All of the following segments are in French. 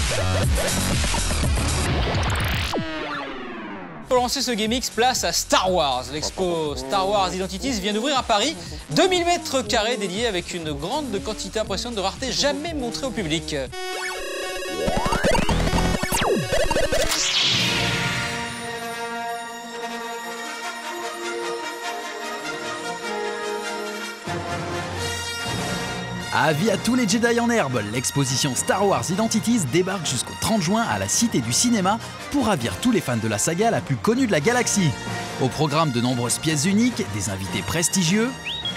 Pour lancer ce GameX, place à Star Wars. L'expo Star Wars Identities vient d'ouvrir à Paris. 2000 mètres carrés dédiés avec une grande quantité impressionnante de raretés jamais montrées au public. Avis à tous les Jedi en herbe, l'exposition Star Wars Identities débarque jusqu'au 30 juin à la Cité du Cinéma pour ravir tous les fans de la saga la plus connue de la galaxie. Au programme de nombreuses pièces uniques, des invités prestigieux,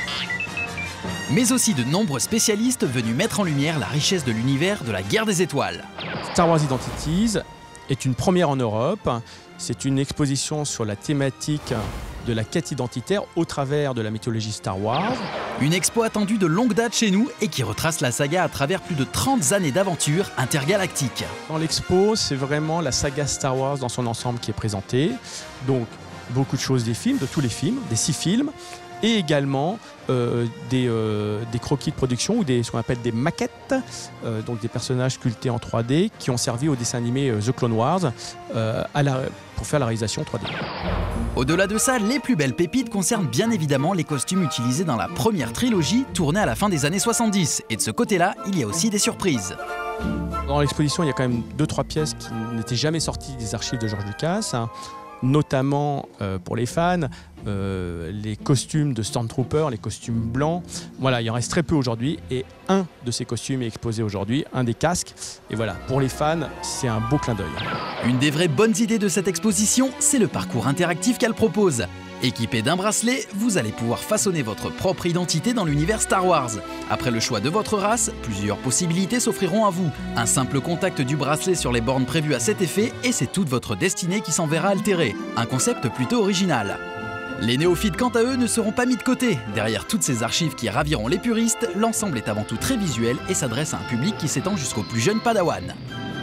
mais aussi de nombreux spécialistes venus mettre en lumière la richesse de l'univers de la Guerre des Étoiles. Star Wars Identities est une première en Europe. C'est une exposition sur la thématique de la quête identitaire au travers de la mythologie Star Wars. Une expo attendue de longue date chez nous et qui retrace la saga à travers plus de 30 années d'aventure intergalactique. Dans l'expo, c'est vraiment la saga Star Wars dans son ensemble qui est présentée. Donc, beaucoup de choses des films, de tous les films, des 6 films, et également des croquis de production ou ce qu'on appelle des maquettes, donc des personnages sculptés en 3D qui ont servi au dessin animé The Clone Wars pour faire la réalisation 3D. Au-delà de ça, les plus belles pépites concernent bien évidemment les costumes utilisés dans la première trilogie tournée à la fin des années 70. Et de ce côté-là, il y a aussi des surprises. Dans l'exposition, il y a quand même 2-3 pièces qui n'étaient jamais sorties des archives de George Lucas, notamment pour les fans, les costumes de Stormtroopers, les costumes blancs. Voilà, il en reste très peu aujourd'hui et un de ces costumes est exposé aujourd'hui, un des casques. Et voilà, pour les fans, c'est un beau clin d'œil. Une des vraies bonnes idées de cette exposition, c'est le parcours interactif qu'elle propose. Équipé d'un bracelet, vous allez pouvoir façonner votre propre identité dans l'univers Star Wars. Après le choix de votre race, plusieurs possibilités s'offriront à vous. Un simple contact du bracelet sur les bornes prévues à cet effet et c'est toute votre destinée qui s'en verra altérée. Un concept plutôt original. Les néophytes, quant à eux, ne seront pas mis de côté. Derrière toutes ces archives qui raviront les puristes, l'ensemble est avant tout très visuel et s'adresse à un public qui s'étend jusqu'au plus jeune padawan.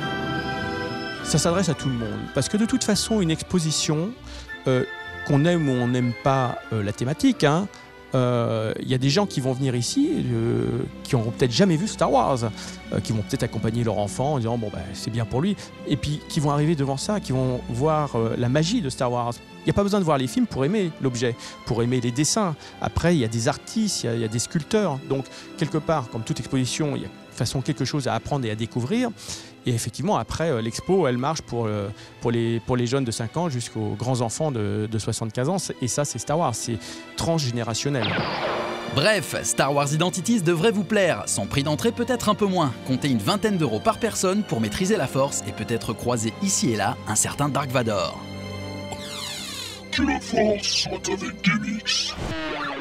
Ça s'adresse à tout le monde, parce que de toute façon, une exposition, qu'on aime ou on n'aime pas la thématique, y a des gens qui vont venir ici, qui n'auront peut-être jamais vu Star Wars, qui vont peut-être accompagner leur enfant en disant bon ben c'est bien pour lui, et puis qui vont arriver devant ça, qui vont voir la magie de Star Wars. Il n'y a pas besoin de voir les films pour aimer l'objet, pour aimer les dessins. Après, il y a des artistes, il y a des sculpteurs. Donc, quelque part, comme toute exposition, il y a de toute façon quelque chose à apprendre et à découvrir. Et effectivement, après, l'expo, elle marche pour les jeunes de 5 ans jusqu'aux grands enfants de 75 ans. Et ça, c'est Star Wars, c'est transgénérationnel. Bref, Star Wars Identities devrait vous plaire. Son prix d'entrée peut être un peu moins. Comptez une vingtaine d'euros par personne pour maîtriser la force et peut-être croiser ici et là un certain Dark Vador. Que la force soit avec GameX.